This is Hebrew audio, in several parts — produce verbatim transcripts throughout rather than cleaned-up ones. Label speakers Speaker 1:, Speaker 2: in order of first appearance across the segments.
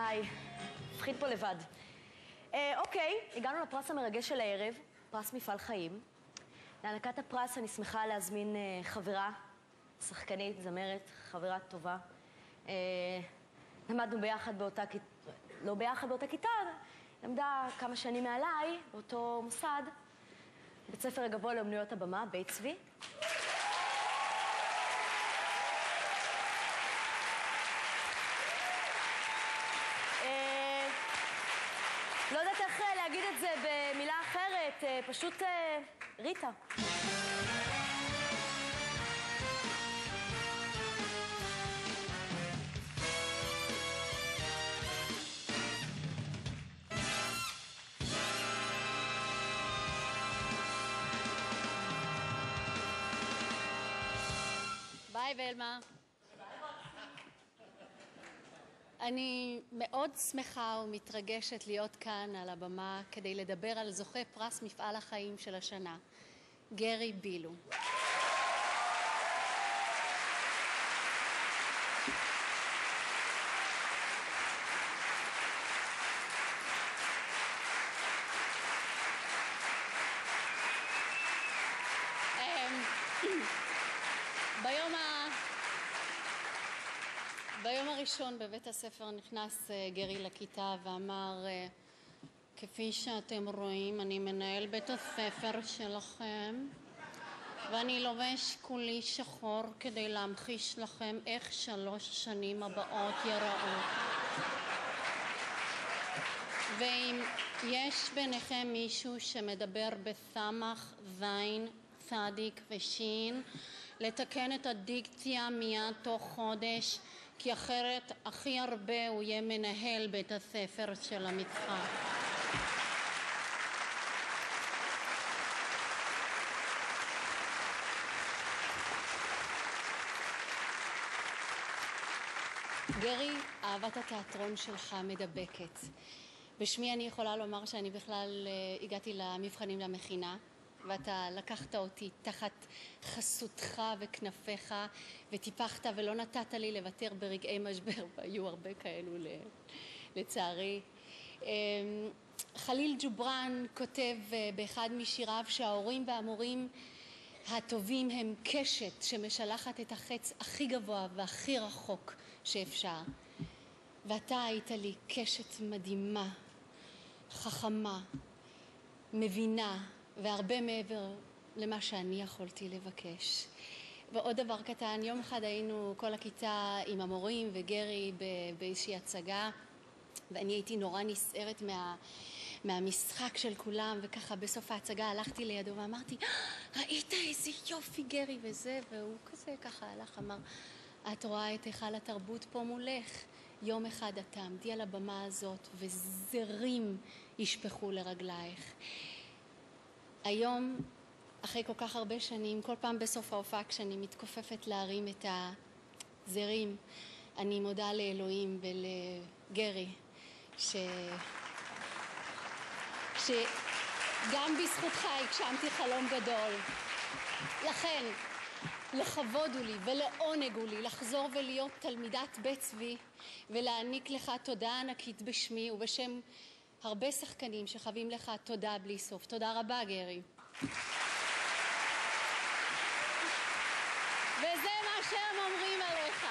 Speaker 1: די, מפחיד פה לבד. אה, אוקיי, הגענו לפרס המרגש של הערב, פרס מפעל חיים. להענקת הפרס אני שמחה להזמין אה, חברה, שחקנית, זמרת, חברה טובה. אה, למדנו ביחד באותה כיתה, לא ביחד באותה כיתה, למדה כמה שנים מעליי, באותו מוסד, בית ספר הגבוה לאומנויות הבמה, בית צבי. לא יודעת איך להגיד את זה במילה אחרת, פשוט ריטה.
Speaker 2: ביי ולמה. אני מאוד שמחה ומתרגשת להיות כאן על הבמה כדי לדבר על זוכה פרס מפעל החיים של השנה, גרי בילו. ביום ה... ביום הראשון בבית הספר נכנס גרי לכיתה ואמר, כפי שאתם רואים, אני מנהל בית הספר שלכם ואני לובש כולי שחור כדי להמחיש לכם איך שלוש שנים הבאות יראו. ואם יש ביניכם מישהו שמדבר בסמך, זין, צדיק ושין, לתקן את הדיקציה מיד תוך חודש, כי אחרת הכי הרבה הוא יהיה מנהל בית הספר של המשחק. גרי, אהבת התיאטרון שלך מדבקת. בשמי אני יכולה לומר שאני בכלל הגעתי למבחנים למכינה, ואתה לקחת אותי תחת חסותך וכנפיך וטיפחת ולא נתת לי לוותר ברגעי משבר, והיו הרבה כאלו לצערי. חליל ג'ובראן כותב באחד משיריו שההורים והמורים הטובים הם קשת שמשלחת את החץ הכי גבוה והכי רחוק שאפשר, ואתה היית לי קשת מדהימה, חכמה, מבינה והרבה מעבר למה שאני יכולתי לבקש. ועוד דבר קטן, יום אחד היינו כל הכיתה עם המורים וגרי באיזושהי הצגה, ואני הייתי נורא נסערת מה, מהמשחק של כולם, וככה בסוף ההצגה הלכתי לידו ואמרתי, ראית איזה יופי גרי וזה, והוא כזה ככה הלך, אמר, את רואה את היכל התרבות פה מולך, יום אחד את תעמדי על הבמה הזאת וזרים ישפכו לרגלייך. היום, אחרי כל כך הרבה שנים, כל פעם בסוף ההופעה כשאני מתכופפת להרים את הזרים, אני מודה לאלוהים ולגרי, ש... שגם בזכותך הגשמתי חלום גדול. לכן, לכבוד הוא לי ולעונג הוא לי לחזור ולהיות תלמידת בית צבי ולהעניק לך תודה ענקית בשמי ובשם הרבה שחקנים שחווים לך תודה בלי סוף. תודה רבה גרי. וזה מה שהם אומרים עליך.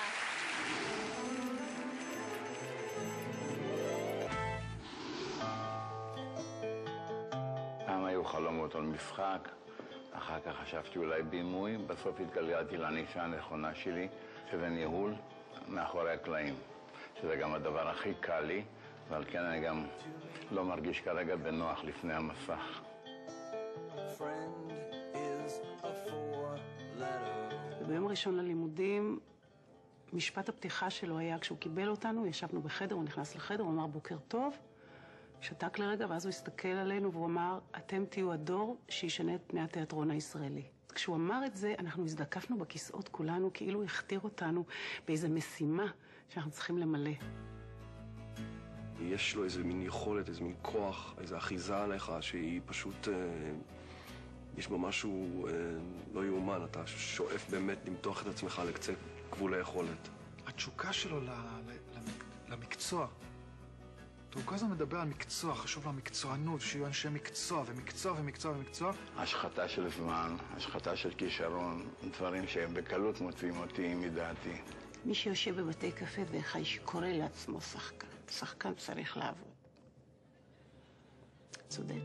Speaker 3: פעם היו חלומות על משחק, אחר כך חשבתי אולי בימוי, בסוף התגלגלתי לנישה הנכונה שלי, שזה ניהול מאחורי הקלעים, שזה גם הדבר הכי קל לי, ועל כן אני גם לא מרגיש כרגע בנוח לפני המסך.
Speaker 4: ביום הראשון ללימודים, משפט הפתיחה שלו היה, כשהוא קיבל אותנו, ישבנו בחדר, הוא נכנס לחדר, הוא אמר בוקר טוב, שתק לרגע, ואז הוא הסתכל עלינו והוא אמר, אתם תהיו הדור שישנה את פני התיאטרון הישראלי. כשהוא אמר את זה, אנחנו הזדקפנו בכיסאות כולנו, כאילו הכתיר אותנו באיזו משימה שאנחנו צריכים למלא.
Speaker 5: יש לו איזה מין יכולת, איזה מין כוח, איזו אחיזה עליך, שהיא פשוט, אה, יש בה משהו אה, לא יאומן, אתה שואף באמת למתוח את עצמך לקצה גבול היכולת.
Speaker 6: התשוקה שלו למקצוע הוא כל הזמן מדבר על מקצוע, חשוב לו מקצוענות, שיהיו אנשי מקצוע ומקצוע ומקצוע ומקצוע.
Speaker 3: השחתה של זמן, השחתה של כישרון, דברים שהם בקלות מוציאים אותי מדעתי.
Speaker 4: מי שיושב בבתי קפה וחי שקורא לעצמו שחקן, שחקן צריך לעבוד. צודק.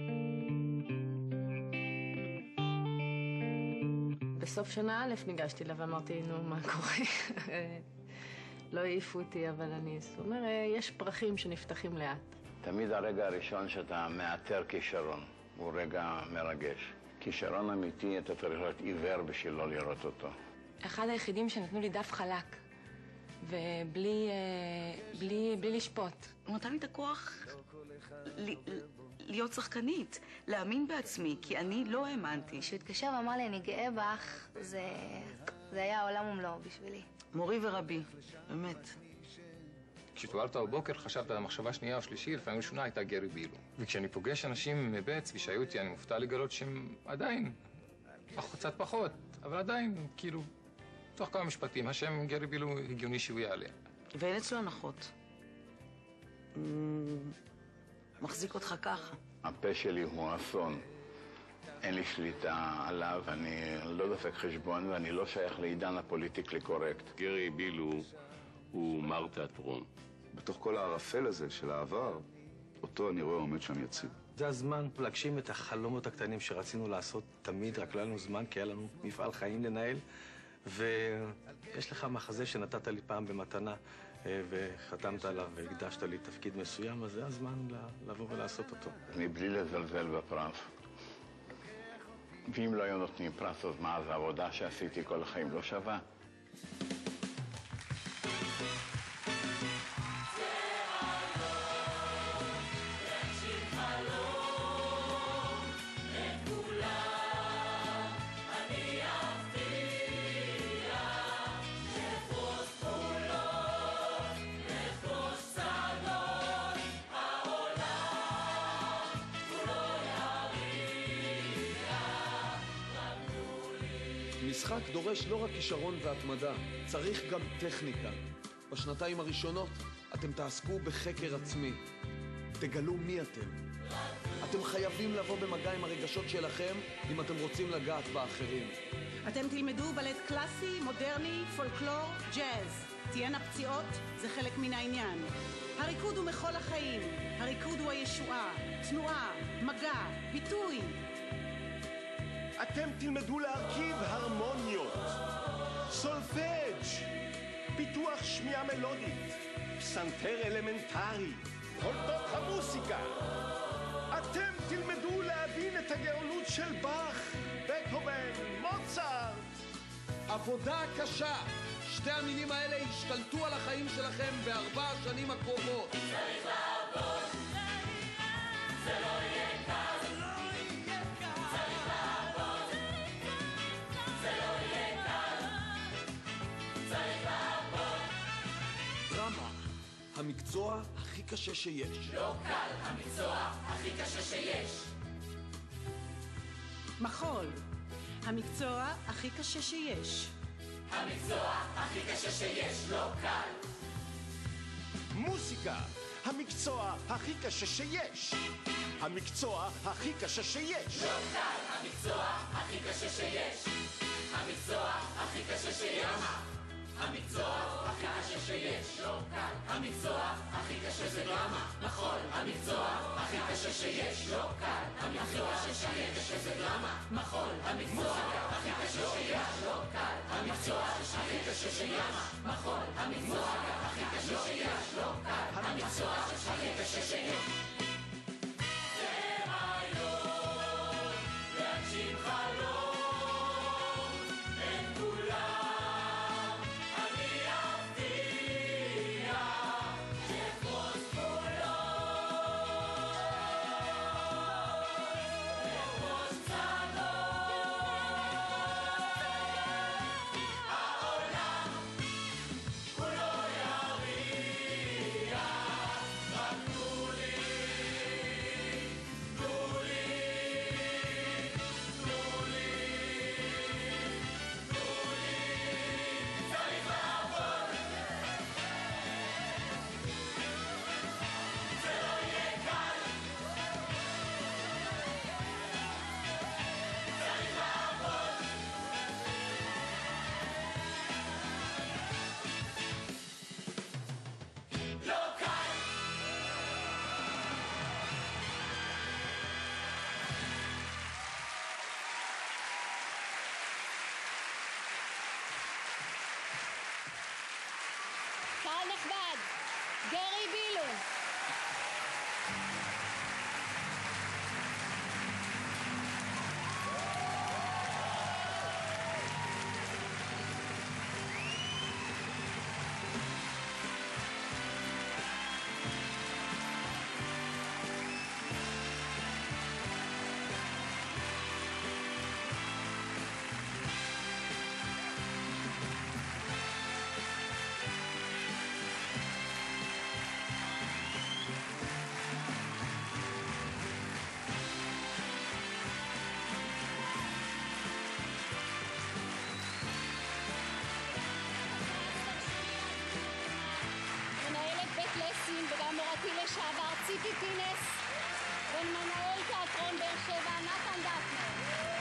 Speaker 7: בסוף שנה א' ניגשתי לה ואמרתי, נו, מה קורה? לא העיפו אותי, אבל אני אומר, יש פרחים שנפתחים לאט.
Speaker 3: תמיד הרגע הראשון שאתה מאתר כישרון הוא רגע מרגש. כישרון אמיתי, אתה צריך להיות עיוור בשביל לא לראות אותו.
Speaker 8: אחד היחידים שנתנו לי דף חלק, ובלי בלי, בלי לשפוט.
Speaker 9: הוא נתן לי את הכוח להיות שחקנית, להאמין בעצמי, כי אני לא האמנתי.
Speaker 10: כשהוא התקשר ואמר לי, אני גאה בך, זה, זה היה עולם ומלואו בשבילי.
Speaker 9: מורי ורבי, באמת.
Speaker 11: כשהתעוררת בבוקר חשבת על המחשבה שנייה או שלישית, לפעמים ראשונה הייתה גרי בילו. וכשאני פוגש אנשים מבית ושהיו איתי, אני מופתע לגלות שהם עדיין, קצת פחות, אבל עדיין, כאילו, תוך כמה משפטים, השם גרי בילו הגיוני שהוא יעלה.
Speaker 9: ואין אצלו הנחות. מחזיק אותך ככה.
Speaker 3: הפה שלי הוא אסון. אין לי שליטה עליו, אני לא דופק חשבון ואני לא שייך לעידן הפוליטיקלי קורקט.
Speaker 12: גרי בילו הוא מר תיאטרון.
Speaker 5: בתוך כל הערפל הזה של העבר, אותו אני רואה עומד שם יציב.
Speaker 13: זה הזמן להגשים את החלומות הקטנים שרצינו לעשות תמיד, רק לא היה לנו זמן, כי היה לנו מפעל חיים לנהל. ויש לך מחזה שנתת לי פעם במתנה, וחתמת עליו והקדשת לי תפקיד מסוים, אז זה הזמן לבוא ולעשות אותו.
Speaker 3: מבלי לזלזל בפרס. ואם לא היו נותנים פרס, אז מה, אז העבודה שעשיתי כל החיים לא שווה?
Speaker 14: משחק דורש לא רק כישרון והתמדה, צריך גם טכניקה. בשנתיים הראשונות אתם תעסקו בחקר עצמי. תגלו מי אתם. אתם חייבים לבוא במגע עם הרגשות שלכם אם אתם רוצים לגעת באחרים.
Speaker 15: אתם תלמדו בלט קלאסי, מודרני, פולקלור, ג'אז. תהיינה פציעות, זה חלק מן העניין. הריקוד הוא מכל החיים. הריקוד הוא הישועה, תנועה, מגע, ביטוי.
Speaker 16: אתם תלמדו להרכיב הרמוניות, סולפג', פיתוח שמיעה מלודית, פסנתר אלמנטרי, תולדות המוסיקה. אתם תלמדו להבין את הגאונות של באך, בטהובן, מוצרט.
Speaker 14: עבודה קשה. שתי המילים האלה ישתלטו על החיים שלכם בארבע השנים הקרובות.
Speaker 17: צריך לעבוד, זה לא יהיה קל.
Speaker 14: המקצוע הכי קשה שיש.
Speaker 17: לא קל, המקצוע הכי קשה שיש.
Speaker 15: מחול, המקצוע הכי קשה שיש.
Speaker 17: המקצוע הכי קשה שיש, לא קל.
Speaker 16: מוסיקה, המקצוע הכי קשה שיש. המקצוע הכי קשה שיש.
Speaker 17: לא קל, המקצוע הכי קשה שיש. המקצוע הכי קשה שיש. המקצוע הכי קשה שיש, לא קל. המקצוע הכי קשה זה דרמה, נכון. המקצוע הכי קשה שיש, לא קל. המקצוע הכי קשה זה דרמה, נכון. המקצוע הכי קשה שיש, לא קל. המקצוע הכי קשה שיש, נכון. המקצוע הכי קשה שיש, לא קל. המקצוע הכי קשה שיש. זה רעיון להגשים חלום, אין כולם. כולו יריע, רק תנו
Speaker 2: ציפי פינס ומנהל תיאטרון באר שבע נתן דטנר.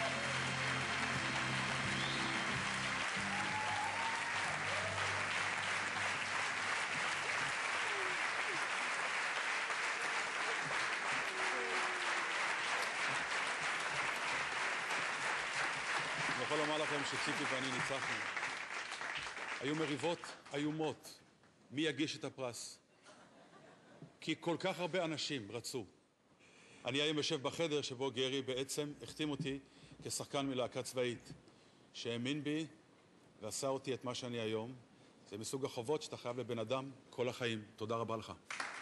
Speaker 18: אני יכול לומר לכם שציפי ואני ניצחנו. היו מריבות איומות מי יגיש את הפרס. כי כל כך הרבה אנשים רצו. אני היום יושב בחדר שבו גרי בעצם החתים אותי כשחקן מלהקה צבאית, שהאמין בי ועשה אותי את מה שאני היום. זה מסוג החובות שאתה חייב לבן אדם כל החיים. תודה רבה לך.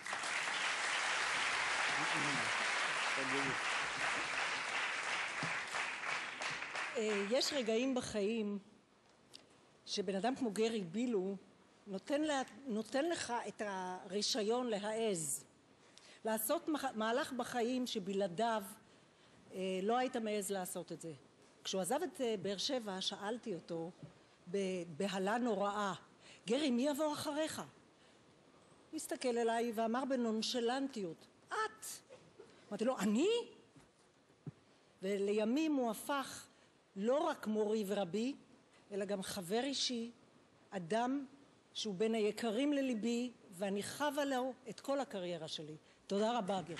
Speaker 19: יש רגעים בחיים שבן אדם כמו גרי בילו נותן, לה, נותן לך את הרישיון להעז, לעשות מהלך בחיים שבלעדיו אה, לא היית מעז לעשות את זה. כשהוא עזב את אה, באר שבע, שאלתי אותו בבהלה נוראה, גרי, מי יבוא אחריך? הוא הסתכל אליי ואמר בנונשלנטיות, את. אמרתי לו, אני? ולימים הוא הפך לא רק מורי ורבי, אלא גם חבר אישי, אדם שהוא בין היקרים לליבי, ואני חווה לו את כל הקריירה שלי. תודה רבה, גרי.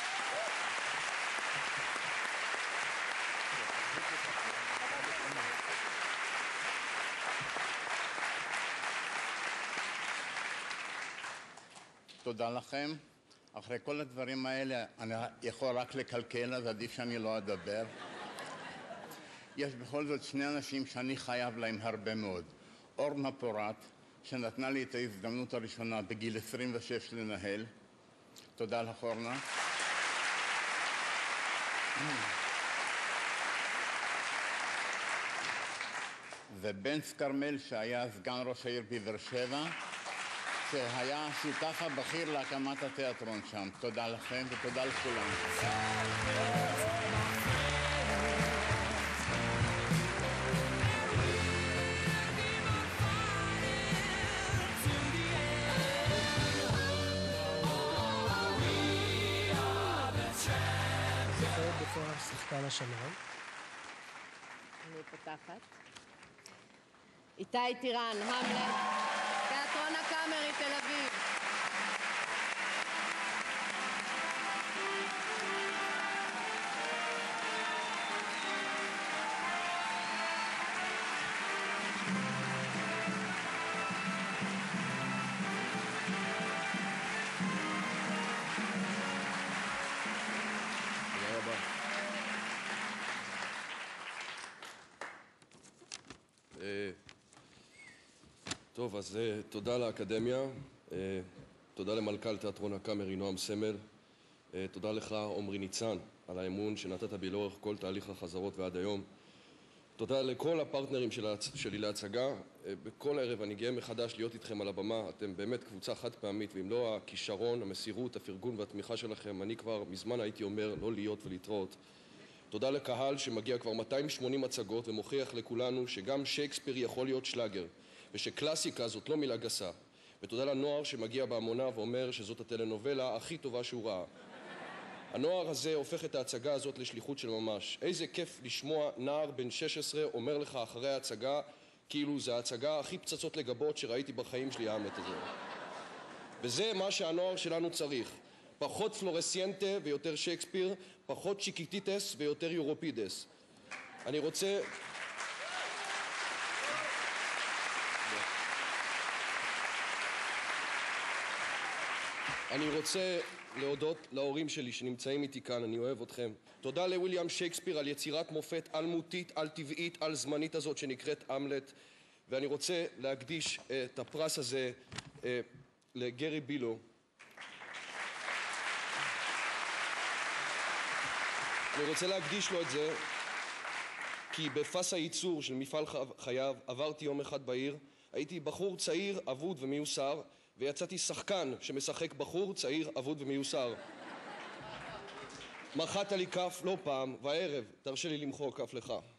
Speaker 3: תודה לכם. אחרי כל הדברים האלה אני יכול רק לקלקל, אז עדיף שאני לא אדבר. יש בכל זאת שני אנשים שאני חייב להם הרבה מאוד. אורנה פורט, שנתנה לי את ההזדמנות הראשונה בגיל עשרים ושש לנהל. תודה לך, אורנה. ובן סקרמל, שהיה סגן ראש העיר בבאר שבע, שהיה השותף הבכיר להקמת התיאטרון שם. תודה לכם ותודה לכולם.
Speaker 19: שחקן השנה.
Speaker 20: אני פותחת. איתי טירן, המלט, תיאטרון הקאמרי, תל אביב.
Speaker 5: טוב, אז תודה לאקדמיה, תודה למלכ"ל תיאטרון הקאמרי נועם סמל, תודה לך עומרי ניצן על האמון שנתת בי לאורך כל תהליך החזרות ועד היום. תודה לכל הפרטנרים שלי להצגה. בכל ערב אני גאה מחדש להיות איתכם על הבמה. אתם באמת קבוצה חד פעמית, ואם לא הכישרון, המסירות, הפרגון והתמיכה שלכם, אני כבר מזמן הייתי אומר לא להיות ולהתראות. תודה לקהל שמגיע כבר מאתיים ושמונים הצגות ומוכיח לכולנו שגם שייקספיר יכול להיות שלאגר, ושקלאסיקה זאת לא מילה גסה. ותודה לנוער שמגיע בהמונה ואומר שזאת הטלנובלה הכי טובה שהוא ראה. הנוער הזה הופך את ההצגה הזאת לשליחות של ממש. איזה כיף לשמוע נער בן שש עשרה אומר לך אחרי ההצגה כאילו זה ההצגה הכי פצצות לגבות שראיתי בחיים שלי האמת הזה. וזה מה שהנוער שלנו צריך. פחות פלורסיאנטה ויותר שייקספיר, פחות צ'יקיטיטס ויותר יורופידס. אני רוצה... אני רוצה להודות להורים שלי שנמצאים איתי כאן, אני אוהב אתכם. תודה לוויליאם שייקספיר על יצירת מופת על-מותית, על-טבעית, על-זמנית הזאת שנקראת המלט. ואני רוצה להקדיש את הפרס הזה אה, לגרי בילו. אני רוצה להקדיש לו את זה כי בפס הייצור של מפעל חייו עברתי יום אחד בעיר, הייתי בחור צעיר, אבוד ומיוסר, ויצאתי שחקן שמשחק בחור צעיר, אבוד ומיוסר. מחאת לי כף לא פעם, והערב תרשה לי למחוא כף לך.